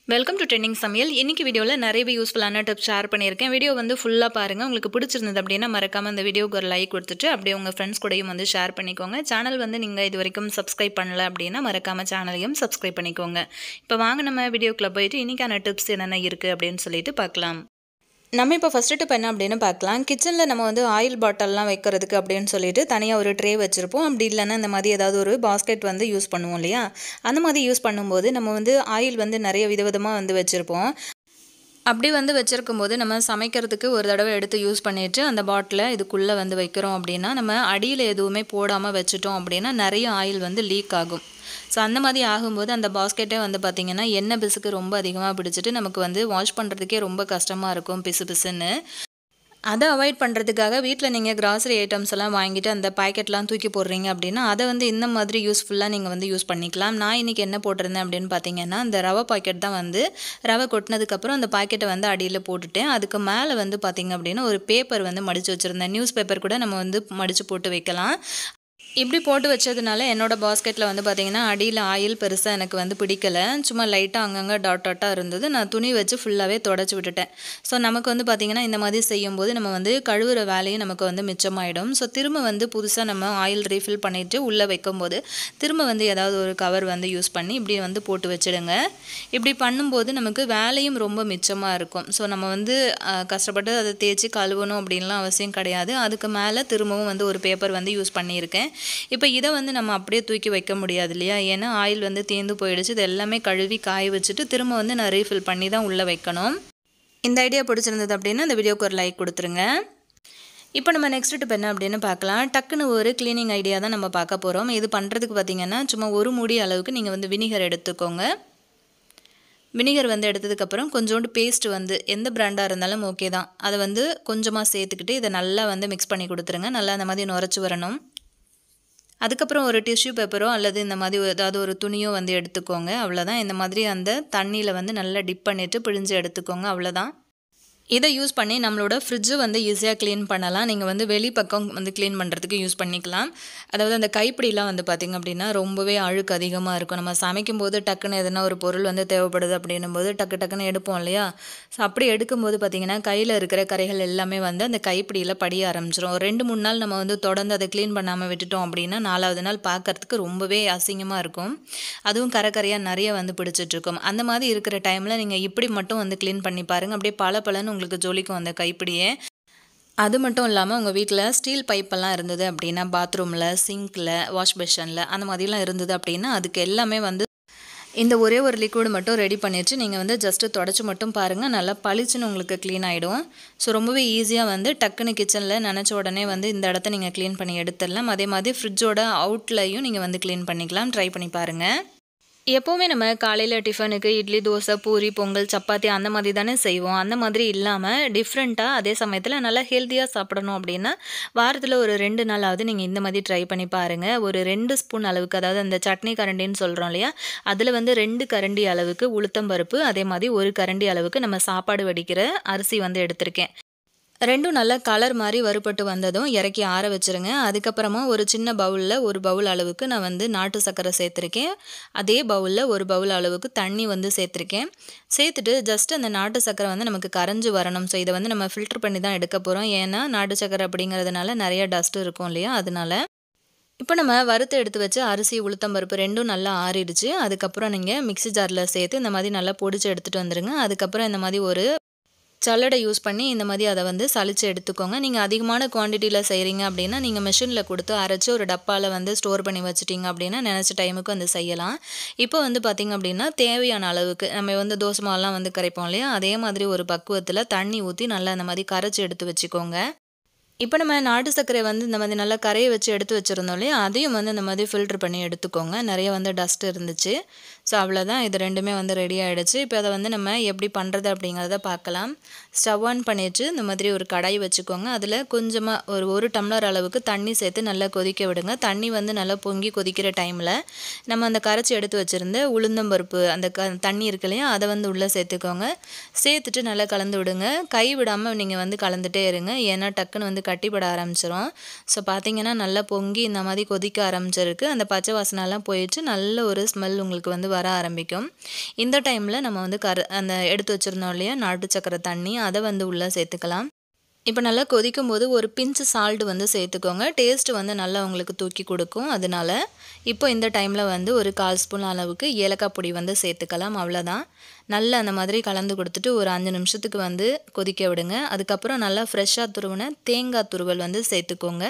Welcome to trending சமையல். இன்னைக்கு வீடியோவில் நிறையவே யூஸ்ஃபுல்லான டிப்ஸ் ஷேர் பண்ணியிருக்கேன். வீடியோ வந்து ஃபுல்லாக பாருங்கள். உங்களுக்கு பிடிச்சிருந்தது அப்படின்னா மறக்காமல் அந்த வீடியோக்கு ஒரு லைக் கொடுத்துட்டு அப்படியே உங்கள் ஃப்ரெண்ட்ஸ் கூடயும் வந்து ஷேர் பண்ணிக்கோங்க. சேனல் வந்து நீங்கள் இது வரைக்கும் சப்ஸ்கிரைப் பண்ணல அப்படின்னா மறக்காமல் சேனலையும் சப்ஸ்கிரைப் பண்ணிக்கோங்க. இப்போ வாங்க நம்ம வீடியோக்குள்ளே போயிட்டு இன்றைக்கான டிப்ஸ் என்னென்ன இருக்குது அப்படின்னு சொல்லிட்டு பார்க்கலாம். நம்ம இப்போ ஃபஸ்ட்டு டிப் என்ன அப்படின்னு பார்க்கலாம். கிச்சனில் நம்ம வந்து ஆயில் பாட்டில்லாம் வைக்கிறதுக்கு அப்படின்னு சொல்லிட்டு தனியாக ஒரு ட்ரே வச்சுருப்போம். அப்படி இல்லைன்னா இந்த மாதிரி ஏதாவது ஒரு பாஸ்கெட் வந்து யூஸ் பண்ணுவோம் இல்லையா? அந்த மாதிரி யூஸ் பண்ணும்போது நம்ம வந்து ஆயில் வந்து நிறைய விதவிதமாக வந்து வச்சுருப்போம். அப்படி வந்து வச்சுருக்கும்போது நம்ம சமைக்கிறதுக்கு ஒரு தடவை எடுத்து யூஸ் பண்ணிவிட்டு அந்த பாட்டிலை இதுக்குள்ளே வந்து வைக்கிறோம் அப்படின்னா நம்ம அடியில் எதுவுமே போடாமல் வச்சுட்டோம் அப்படின்னா நிறைய ஆயில் வந்து லீக் ஆகும். ஸோ அந்த மாதிரி ஆகும்போது அந்த பாஸ்கெட்டே வந்து பார்த்திங்கன்னா எண்ணெய் பிசுக்கு ரொம்ப அதிகமாக பிடிச்சிட்டு நமக்கு வந்து வாஷ் பண்ணுறதுக்கே ரொம்ப கஷ்டமாக இருக்கும், பிசு பிசுன்னு. அதை அவாய்ட் பண்ணுறதுக்காக வீட்டில் நீங்கள் கிராசரி ஐட்டம்ஸ் எல்லாம் வாங்கிட்டு அந்த பாக்கெட்லாம் தூக்கி போடுறீங்க அப்படின்னா அதை வந்து இந்த மாதிரி யூஸ்ஃபுல்லாக நீங்கள் வந்து யூஸ் பண்ணிக்கலாம். நான் இன்றைக்கி என்ன போட்டிருந்தேன் அப்படின்னு பார்த்தீங்கன்னா அந்த ரவை பாக்கெட் தான் வந்து ரவை கொட்டினதுக்கப்புறம் அந்த பாக்கெட்டை வந்து அடியில் போட்டுட்டேன். அதுக்கு மேலே வந்து பார்த்திங்க அப்படின்னா ஒரு பேப்பர் வந்து மடித்து வச்சுருந்தேன். நியூஸ் பேப்பர் கூட நம்ம வந்து மடித்து போட்டு வைக்கலாம். இப்படி போட்டு வச்சதுனால என்னோடய பாஸ்கெட்டில் வந்து பார்த்திங்கன்னா அடியில் ஆயில் பெருசாக எனக்கு வந்து பிடிக்கலை. சும்மா லைட்டாக அங்கங்கே டாட்டாக இருந்தது. நான் துணி வச்சு ஃபுல்லாகவே தொடச்சி விட்டுட்டேன். ஸோ நமக்கு வந்து பார்த்திங்கன்னா இந்த மாதிரி செய்யும்போது நம்ம வந்து கழுவுற வேலையும் நமக்கு வந்து மிச்சமாயிடும். ஸோ திரும்ப வந்து புதுசாக நம்ம ஆயில் ரீஃபில் பண்ணிவிட்டு உள்ளே வைக்கும்போது திரும்ப வந்து ஏதாவது ஒரு கவர் வந்து யூஸ் பண்ணி இப்படி வந்து போட்டு வச்சுடுங்க. இப்படி பண்ணும்போது நமக்கு வேலையும் ரொம்ப மிச்சமாக இருக்கும். ஸோ நம்ம வந்து கஷ்டப்பட்டு அதை தேய்ச்சி கழுவணும் அப்படின்லாம் அவசியம் கிடையாது. அதுக்கு மேலே திரும்பவும் வந்து ஒரு பேப்பர் வந்து யூஸ் பண்ணியிருக்கேன். இப்போ இதை வந்து நம்ம அப்படியே தூக்கி வைக்க முடியாது இல்லையா? ஏன்னா ஆயில் வந்து தீர்ந்து போயிடுச்சு. இது எல்லாமே கழுவி காய வச்சுட்டு திரும்ப வந்து நான் ரீஃபில் பண்ணி தான் உள்ளே வைக்கணும். இந்த ஐடியா பிடிச்சிருந்தது அப்படின்னா இந்த வீடியோக்கு ஒரு லைக் கொடுத்துருங்க. இப்போ நம்ம நெக்ஸ்ட் டிப் என்ன அப்படின்னு பார்க்கலாம். டக்குன்னு ஒரு க்ளீனிங் ஐடியா தான் நம்ம பார்க்க போகிறோம். இது பண்ணுறதுக்கு பார்த்திங்கன்னா சும்மா ஒரு மூடி அளவுக்கு நீங்கள் வந்து வினிகர் எடுத்துக்கோங்க. வினிகர் வந்து எடுத்ததுக்கப்புறம் கொஞ்சோண்டு பேஸ்ட் வந்து எந்த பிராண்டாக இருந்தாலும் ஓகே தான். அதை வந்து கொஞ்சமாக சேர்த்துக்கிட்டு இதை நல்லா வந்து மிக்ஸ் பண்ணி கொடுத்துருங்க. நல்லா அந்த மாதிரி நுரைச்சி வரணும். அதுக்கப்புறம் ஒரு டிஷ்யூ பேப்பரோ அல்லது இந்த மாதிரி ஏதாவது ஒரு துணியோ வந்து எடுத்துக்கோங்க. அவ்வளோதான். இந்த மாதிரி அந்த தண்ணியில் வந்து நல்லா டிப் பண்ணிவிட்டு பிழிஞ்சு எடுத்துக்கோங்க. அவ்வளோதான். இதை யூஸ் பண்ணி நம்மளோட ஃப்ரிட்ஜை வந்து ஈஸியாக க்ளீன் பண்ணலாம். நீங்கள் வந்து வெளிப்பக்கம் வந்து க்ளீன் பண்ணுறதுக்கு யூஸ் பண்ணிக்கலாம். அதாவது அந்த கைப்பிடிலாம் வந்து பார்த்திங்க அப்படின்னா ரொம்பவே அழுக்கு அதிகமாக இருக்கும். நம்ம சமைக்கும்போது டக்குன்னு எதனா ஒரு பொருள் வந்து தேவைப்படுது அப்படின்னும் போது டக்குன்னு எடுப்போம் இல்லையா? ஸோ அப்படி எடுக்கும்போது பார்த்திங்கன்னா கையில் இருக்கிற கரைகள் எல்லாமே வந்து அந்த கைப்பிடியில் படிய ஆரம்பிச்சிடும். 2-3 நாள் நம்ம வந்து தொடர்ந்து அதை க்ளீன் பண்ணாமல் விட்டுட்டோம் அப்படின்னா 4வது நாள் பார்க்குறதுக்கு ரொம்பவே அசிங்கமாக இருக்கும். அதுவும் கரையாக நிறைய வந்து பிடிச்சிட்ருக்கும். அந்த மாதிரி இருக்கிற டைமில் நீங்கள் இப்படி மட்டும் வந்து க்ளீன் பண்ணி பாருங்கள். அப்படியே பலன்னு உங்களுக்கு ஜொலிக்கும் அந்த கைப்பிடியே. அது மட்டும் இல்லாமல் உங்கள் வீட்டில் ஸ்டீல் பைப்பெல்லாம் இருந்தது அப்படின்னா பாத்ரூமில், சிங்க்கில், வாஷ் பேஷனில் அந்த மாதிரிலாம் இருந்தது அப்படின்னா அதுக்கு எல்லாமே வந்து இந்த ஒரே ஒரு லிக்விட் மட்டும் ரெடி பண்ணிவிட்டு நீங்கள் வந்து ஜஸ்ட்டு தொடச்சி மட்டும் பாருங்கள். நல்லா பளிச்சுன்னு உங்களுக்கு க்ளீன் ஆகிடும். ஸோ ரொம்பவே ஈஸியாக வந்து டக்குன்னு கிச்சனில் நினச்ச உடனே வந்து இந்த இடத்த நீங்கள் க்ளீன் பண்ணி எடுத்துடலாம். அதே மாதிரி ஃப்ரிட்ஜோட அவுட்லையும் நீங்கள் வந்து க்ளீன் பண்ணிக்கலாம். ட்ரை பண்ணி பாருங்கள். எப்போவுமே நம்ம காலையில் டிஃபனுக்கு இட்லி, தோசை, பூரி, பொங்கல், சப்பாத்தி அந்த மாதிரி தானே செய்வோம். அந்த மாதிரி இல்லாமல் டிஃப்ரெண்ட்டாக அதே சமயத்தில் நல்லா ஹெல்த்தியாக சாப்பிடணும் அப்படின்னா வாரத்தில் ஒரு 2 நாளாவது நீங்கள் இந்த மாதிரி ட்ரை பண்ணி பாருங்கள். ஒரு 2 ஸ்பூன் அளவுக்கு, அதாவது அந்த சட்னி கரண்டின்னு சொல்கிறோம் இல்லையா? அதில் வந்து 2 கரண்டி அளவுக்கு உளுத்தம்பருப்பு, அதே மாதிரி 1 கரண்டி அளவுக்கு நம்ம சாப்பாடு வடிக்கிற அரிசி வந்து எடுத்திருக்கேன். 2ம் நல்லா கலர் மாதிரி வறுபட்டு வந்ததும் இறக்கி ஆற வச்சுருங்க. அதுக்கப்புறமா ஒரு சின்ன பவுலில் 1 பவுல் அளவுக்கு நான் வந்து நாட்டு சர்க்கரை சேர்த்துருக்கேன். அதே பவுலில் 1 பவுல் அளவுக்கு தண்ணி வந்து சேர்த்துருக்கேன். சேர்த்துட்டு ஜஸ்ட் அந்த நாட்டு சர்க்கரை வந்து நமக்கு கரைஞ்சி வரணும். ஸோ இதை வந்து நம்ம ஃபில்டர் பண்ணி தான் எடுக்க போகிறோம். ஏன்னா நாட்டு சர்க்கரை அப்படிங்கிறதுனால நிறைய டஸ்ட் இருக்கும் இல்லையா? அதனால இப்போ நம்ம வறுத்து எடுத்து வச்சு அரிசி, உளுத்தம்பருப்பு 2ம் நல்லா ஆறிடுச்சு. அதுக்கப்புறம் நீங்கள் மிக்ஸி ஜாரில் சேர்த்து இந்த மாதிரி நல்லா பொடிச்சு எடுத்துகிட்டு வந்துடுங்க. அதுக்கப்புறம் இந்த மாதிரி ஒரு சல்லடை யூஸ் பண்ணி இந்த மாதிரி அதை வந்து சலிச்சு எடுத்துக்கோங்க. நீங்கள் அதிகமான குவான்டிட்டியில் செய்கிறீங்க அப்படின்னா நீங்கள் மிஷினில் கொடுத்து அரைச்சி ஒரு டப்பாவில் வந்து ஸ்டோர் பண்ணி வச்சுட்டிங்க அப்படின்னா நினச்ச டைமுக்கு வந்து செய்யலாம். இப்போ வந்து பார்த்திங்க அப்படின்னா தேவையான அளவுக்கு நம்ம வந்து தோசை மாவுலாம் வந்து கரைப்போம் இல்லையா? அதே மாதிரி ஒரு பக்குவத்தில் தண்ணி ஊற்றி நல்லா இந்த மாதிரி கரைச்சி எடுத்து வச்சுக்கோங்க. இப்போ நம்ம நாட்டு சர்க்கரை வந்து இந்த மாதிரி நல்லா கரையை வச்சு எடுத்து வச்சுருந்தோம் இல்லையா? அதையும் வந்து இந்த மாதிரி ஃபில்டர் பண்ணி எடுத்துக்கோங்க. நிறைய வந்து டஸ்ட் இருந்துச்சு. ஸோ அவ்வளோதான். இது 2மே வந்து ரெடி ஆகிடுச்சு. இப்போ அதை வந்து நம்ம எப்படி பண்ணுறது அப்படிங்கிறத பார்க்கலாம். ஸ்டவ் ஆன் பண்ணிவிட்டு இந்த மாதிரி ஒரு கடாய் வச்சுக்கோங்க. அதில் கொஞ்சமாக ஒரு டம்ளர் அளவுக்கு தண்ணி சேர்த்து நல்லா கொதிக்க விடுங்க. தண்ணி வந்து நல்லா பொங்கி கொதிக்கிற டைமில் நம்ம அந்த கரைச்சி எடுத்து வச்சுருந்த உளுந்தம்பருப்பு அந்த தண்ணி இருக்கு இல்லையா? அதை வந்து உள்ளே சேர்த்துக்கோங்க. சேர்த்துட்டு நல்லா கலந்து விடுங்க. கை விடாமல் நீங்கள் வந்து கலந்துகிட்டே இருங்க. ஏன்னா டக்குன்னு வந்து கட்டிப்பட ஆரம்பிச்சிரும். ஸோ பார்த்தீங்கன்னா நல்லா பொங்கி இந்த மாதிரி கொதிக்க ஆரம்பிச்சிருக்கு. அந்த பச்சை வாசனைலாம் போயிடுச்சு. நல்ல ஒரு ஸ்மெல் உங்களுக்கு வந்து வந்து வர ஆரம்பிக்கும். இந்த டைமில் நம்ம வந்து அந்த எடுத்து வச்சுருந்தோம் இல்லையா நாட்டு சக்கரை தண்ணி, அதை வந்து உள்ளே சேர்த்துக்கலாம். இப்போ நல்லா கொதிக்கும்போது ஒரு பிஞ்சு சால்ட் வந்து சேர்த்துக்கோங்க. டேஸ்ட்டு வந்து நல்லா உங்களுக்கு தூக்கி கொடுக்கும். அதனால இப்போ இந்த டைமில் வந்து ஒரு 1/4 ஸ்பூன் அளவுக்கு ஏலக்காய் பொடி வந்து சேர்த்துக்கலாம். அவ்வளோதான். நல்லா அந்த மாதிரி கலந்து கொடுத்துட்டு ஒரு 5 நிமிஷத்துக்கு வந்து கொதிக்க விடுங்க. அதுக்கப்புறம் நல்லா ஃப்ரெஷ்ஷாக துருவின தேங்காய் துருவல் வந்து சேர்த்துக்கோங்க.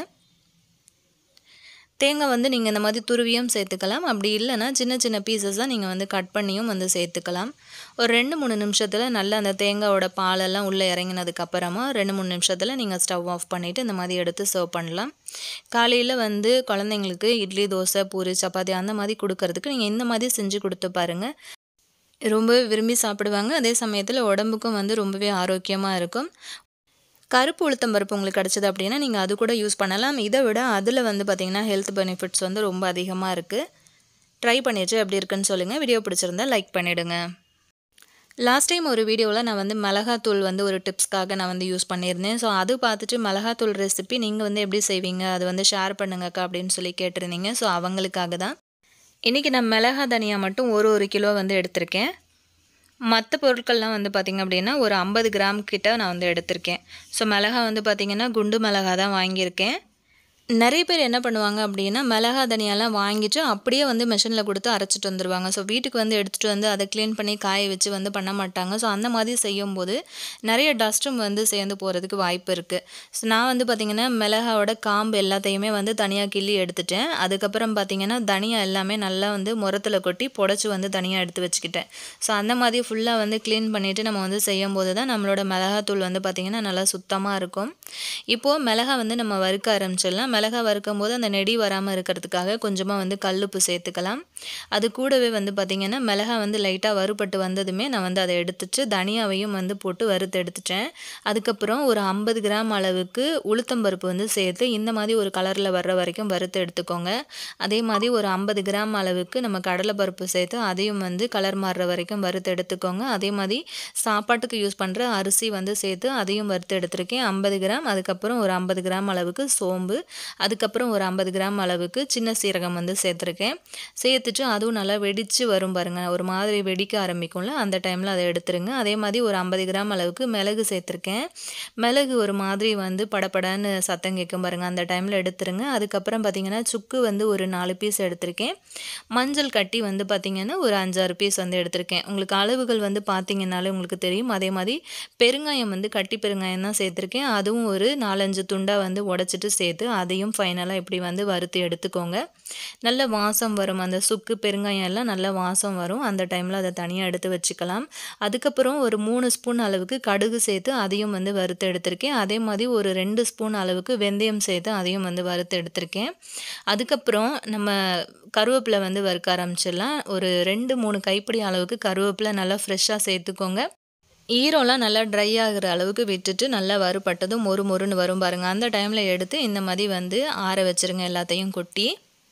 தேங்காய் வந்து நீங்கள் இந்த மாதிரி துருவியும் சேர்த்துக்கலாம். அப்படி இல்லைன்னா சின்ன சின்ன பீசஸாக நீங்கள் வந்து கட் பண்ணியும் வந்து சேர்த்துக்கலாம். ஒரு 2-3 நிமிஷத்தில் நல்லா அந்த தேங்காயோட பாலெல்லாம் உள்ளே இறங்கினதுக்கப்புறமா 2-3 நிமிஷத்தில் நீங்கள் ஸ்டவ் ஆஃப் பண்ணிவிட்டு இந்த மாதிரி எடுத்து சர்வ் பண்ணலாம். காலையில் வந்து குழந்தைங்களுக்கு இட்லி, தோசை, பூரி, சப்பாத்தி அந்த மாதிரி கொடுக்கறதுக்கு நீங்கள் இந்த மாதிரி செஞ்சு கொடுத்து பாருங்கள். ரொம்பவே விரும்பி சாப்பிடுவாங்க. அதே சமயத்தில் உடம்புக்கும் வந்து ரொம்பவே ஆரோக்கியமாக இருக்கும். கருப்பு உளுத்தம்பருப்பு உங்களுக்கு கிடச்சிது அப்படின்னா நீங்கள் அது கூட யூஸ் பண்ணலாம். இதை விட அதில் வந்து பார்த்திங்கன்னா ஹெல்த் பெனிஃபிட்ஸ் வந்து ரொம்ப அதிகமாக இருக்குது. ட்ரை பண்ணிட்டு எப்படி இருக்குன்னு சொல்லுங்கள். வீடியோ பிடிச்சிருந்தா லைக் பண்ணிவிடுங்க. லாஸ்ட் டைம் ஒரு வீடியோவில் நான் வந்து மிளகாத்தூள் வந்து ஒரு டிப்ஸ்க்காக நான் வந்து யூஸ் பண்ணியிருந்தேன். ஸோ அது பார்த்துட்டு மிளகாத்தூள் ரெசிபி நீங்கள் வந்து எப்படி செய்வீங்க அது வந்து ஷேர் பண்ணுங்கக்கா அப்படின்னு சொல்லி கேட்டிருந்தீங்க. ஸோ அவங்களுக்காக தான் இன்றைக்கி நான் மிளகா தனியா மட்டும் ஒரு கிலோ வந்து எடுத்திருக்கேன். மற்ற பொருட்கள்லாம் வந்து பார்த்திங்க அப்படின்னா ஒரு 50 கிராம் கிட்ட நான் வந்து எடுத்திருக்கேன். ஸோ மிளகா வந்து பார்த்திங்கன்னா குண்டு மிளகா தான் வாங்கியிருக்கேன். நிறைய பேர் என்ன பண்ணுவாங்க அப்படின்னா மிளகா தனியாலாம் வாங்கிட்டு அப்படியே வந்து மிஷினில் கொடுத்து அரைச்சிட்டு வந்துடுவாங்க. ஸோ வீட்டுக்கு வந்து எடுத்துகிட்டு வந்து அதை க்ளீன் பண்ணி காய வச்சு வந்து பண்ண மாட்டாங்க. ஸோ அந்த மாதிரி செய்யும்போது நிறைய டஸ்ட்டும் வந்து சேர்ந்து போகிறதுக்கு வாய்ப்பு இருக்குது. ஸோ நான் வந்து பார்த்திங்கன்னா மிளகாவோட காம்பு எல்லாத்தையுமே வந்து தனியாக கிள்ளி எடுத்துட்டேன். அதுக்கப்புறம் பார்த்திங்கன்னா தனியாக எல்லாமே நல்லா வந்து முரத்தில் கொட்டி புடச்சி வந்து தனியாக எடுத்து வச்சுக்கிட்டேன். ஸோ அந்த மாதிரி ஃபுல்லாக வந்து க்ளீன் பண்ணிவிட்டு நம்ம வந்து செய்யும்போது தான் நம்மளோட மிளகாத்தூள் வந்து பார்த்திங்கன்னா நல்லா சுத்தமாக இருக்கும். இப்போது மிளகா வந்து நம்ம வறுக்க ஆரம்பிச்சிடலாம். மிளகா வறுக்கும் போது அந்த நெடி வராமல் இருக்கிறதுக்காக கொஞ்சமாக வந்து கல்லுப்பு சேர்த்துக்கலாம். அது கூடவே வந்து பார்த்திங்கன்னா மிளகா வந்து லைட்டாக வறுபட்டு வந்ததுமே நான் வந்து அதை எடுத்துட்டு தனியாவையும் வந்து போட்டு வறுத்து எடுத்துட்டேன். அதுக்கப்புறம் ஒரு 50 கிராம் அளவுக்கு உளுத்தம்பருப்பு வந்து சேர்த்து இந்த மாதிரி ஒரு கலரில் வர்ற வரைக்கும் வறுத்து எடுத்துக்கோங்க. அதே மாதிரி ஒரு 50 கிராம் அளவுக்கு நம்ம கடலைப்பருப்பு சேர்த்து அதையும் வந்து கலர் மாறுற வரைக்கும் வறுத்து எடுத்துக்கோங்க. அதே மாதிரி சாப்பாட்டுக்கு யூஸ் பண்ணுற அரிசி வந்து சேர்த்து அதையும் வறுத்து எடுத்திருக்கேன் 50 கிராம். அதுக்கப்புறம் ஒரு 50 கிராம் அளவுக்கு சோம்பு, அதுக்கப்புறம் ஒரு 50 கிராம் அளவுக்கு சின்ன சீரகம் வந்து சேர்த்துருக்கேன். சேர்த்துட்டு அதுவும் நல்லா வெடித்து வரும் பாருங்கள், ஒரு மாதிரி வெடிக்க ஆரம்பிக்கும்ல அந்த டைமில் அதை எடுத்துருங்க. அதே மாதிரி ஒரு 50 கிராம் அளவுக்கு மிளகு சேர்த்துருக்கேன். மிளகு ஒரு மாதிரி வந்து படப்படன்னு சத்தம் கேட்கும் பாருங்கள், அந்த டைமில் எடுத்துருங்க. அதுக்கப்புறம் பார்த்திங்கன்னா சுக்கு வந்து ஒரு 4 பீஸ் எடுத்திருக்கேன். மஞ்சள் கட்டி வந்து பார்த்திங்கன்னா ஒரு 5-6 பீஸ் வந்து எடுத்திருக்கேன். உங்களுக்கு அளவுகள் வந்து பார்த்திங்கனாலே உங்களுக்கு தெரியும். அதே மாதிரி பெருங்காயம் வந்து கட்டி பெருங்காயம் தான் சேர்த்துருக்கேன். அதுவும் ஒரு 4-5 துண்டாக வந்து உடச்சிட்டு சேர்த்து அதையும் ஃபைனலாக இப்படி வந்து வறுத்து எடுத்துக்கோங்க. நல்ல வாசம் வரும், அந்த சுக்கு பெருங்காயம் எல்லாம் நல்ல வாசம் வரும். அந்த டைமில் அதை தனியாக எடுத்து வச்சுக்கலாம். அதுக்கப்புறம் ஒரு 3 ஸ்பூன் அளவுக்கு கடுகு சேர்த்து அதையும் வந்து வறுத்து எடுத்திருக்கேன். அதே மாதிரி ஒரு 2 ஸ்பூன் அளவுக்கு வெந்தயம் சேர்த்து அதையும் வந்து வறுத்து எடுத்திருக்கேன். அதுக்கப்புறம் நம்ம கருவேப்பிலை வந்து வறுக்க ஆரம்பிச்சிடலாம். ஒரு 2-3 கைப்பிடி அளவுக்கு கருவேப்பிலை நல்லா ஃப்ரெஷ்ஷாக சேர்த்துக்கோங்க. ஈரம்லாம் நல்லா ட்ரை ஆகிற அளவுக்கு விட்டுட்டு நல்லா வறுபட்டதும் மொறுன்னு வரும் பாருங்கள், அந்த டைமில் எடுத்து இந்த மாதிரி வந்து ஆற வச்சுருங்க எல்லாத்தையும் கொட்டி.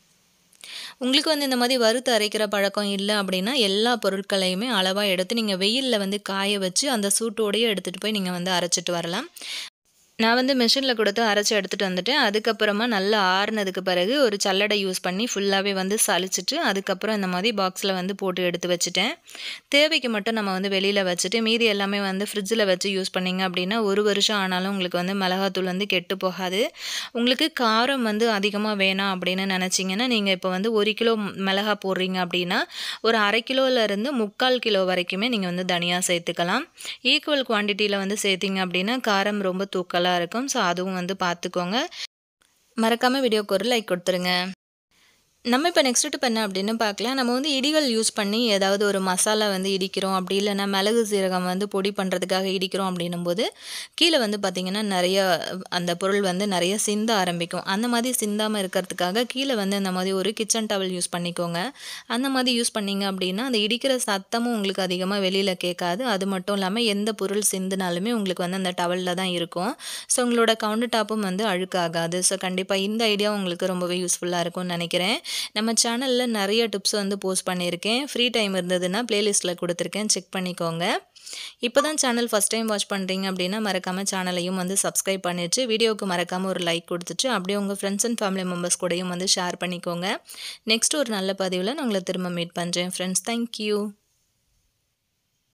உங்களுக்கு வந்து இந்த மாதிரி வறுத்து அரைக்கிற பழக்கம் இல்லை அப்படின்னா எல்லா பொருட்களையுமே அளவாக எடுத்து நீங்கள் வெயிலில் வந்து காய வச்சு அந்த சூட்டோடையே எடுத்துகிட்டு போய் நீங்கள் வந்து அரைச்சிட்டு வரலாம். நான் வந்து மிஷினில் கொடுத்து அரைச்சி எடுத்துகிட்டு வந்துட்டேன். அதுக்கப்புறமா நல்லா ஆறுனதுக்கு பிறகு ஒரு சல்லடை யூஸ் பண்ணி ஃபுல்லாகவே வந்து சலிச்சிட்டு அதுக்கப்புறம் இந்த மாதிரி பாக்ஸில் வந்து போட்டு எடுத்து வச்சுட்டேன். தேவைக்கு மட்டும் நம்ம வந்து வெளியில் வச்சுட்டு மீதி எல்லாமே வந்து ஃப்ரிட்ஜில் வச்சு யூஸ் பண்ணிங்க அப்படின்னா 1 வருஷம் ஆனாலும் உங்களுக்கு வந்து மிளகாத்தூள் வந்து கெட்டு போகாது. உங்களுக்கு காரம் வந்து அதிகமாக வேணாம் அப்படின்னு நினச்சிங்கன்னா நீங்கள் இப்போ வந்து 1 கிலோ மிளகா போடுறீங்க அப்படின்னா ஒரு 1/2 கிலோலேருந்து 3/4 கிலோ வரைக்குமே நீங்கள் வந்து தனியாக சேர்த்துக்கலாம். ஈக்குவல் குவான்டிட்டியில் வந்து சேர்த்திங்க அப்படின்னா காரம் ரொம்ப தூக்கலாக இருக்கும். ஸோ அதுவும் வந்து பார்த்துக்கோங்க. மறக்காமல் வீடியோக்கு ஒரு லைக் கொடுத்துருங்க. நம்ம இப்போ நெக்ஸ்ட் டிப் என்ன அப்படின்னு பார்க்கலாம். நம்ம வந்து இடிகள் யூஸ் பண்ணி ஏதாவது ஒரு மசாலா வந்து இடிக்கிறோம், அப்படி இல்லைன்னா மிளகு சீரகம் வந்து பொடி பண்ணுறதுக்காக இடிக்கிறோம் அப்படின்னும் போது கீழே வந்து பார்த்திங்கன்னா நிறைய அந்த பொருள் வந்து நிறைய சிந்த ஆரம்பிக்கும். அந்த மாதிரி சிந்தாமல் இருக்கிறதுக்காக கீழே வந்து இந்த மாதிரி ஒரு கிச்சன் டவல் யூஸ் பண்ணிக்கோங்க. அந்த மாதிரி யூஸ் பண்ணிங்க அப்படின்னா அந்த இடிக்கிற சத்தமும் உங்களுக்கு அதிகமாக வெளியில் கேட்காது. அது மட்டும் இல்லாமல் எந்த பொருள் சிந்தினாலுமே உங்களுக்கு வந்து அந்த டவலில் தான் இருக்கும். ஸோ உங்களோட கவுண்டர் டாப்பும் வந்து அழுக்காகாது. ஸோ கண்டிப்பாக இந்த ஐடியா உங்களுக்கு ரொம்பவே யூஸ்ஃபுல்லாக இருக்கும்னு நினைக்கிறேன். நம்ம சேனலில் நிறைய டிப்ஸ் வந்து போஸ்ட் பண்ணியிருக்கேன். ஃப்ரீ டைம் இருந்ததுன்னா பிளேலிஸ்ட்டில் கொடுத்துருக்கேன், செக் பண்ணிக்கோங்க. இப்போ தான் சேனல் ஃபஸ்ட் டைம் வாட்ச் பண்ணுறீங்க அப்படின்னா மறக்காமல் சேனலையும் வந்து சப்ஸ்கிரைப் பண்ணிவிட்டு வீடியோவுக்கு மறக்காமல் ஒரு லைக் கொடுத்துட்டு அப்படியே உங்கள் ஃப்ரெண்ட்ஸ் அண்ட் ஃபேமிலி மெம்பர்ஸ் கூடயும் வந்து ஷேர் பண்ணிக்கோங்க. நெக்ஸ்ட் ஒரு நல்ல பதிவில் நான் உங்களை திரும்ப மீட் பண்ணுறேன் ஃப்ரெண்ட்ஸ். தேங்க்யூ.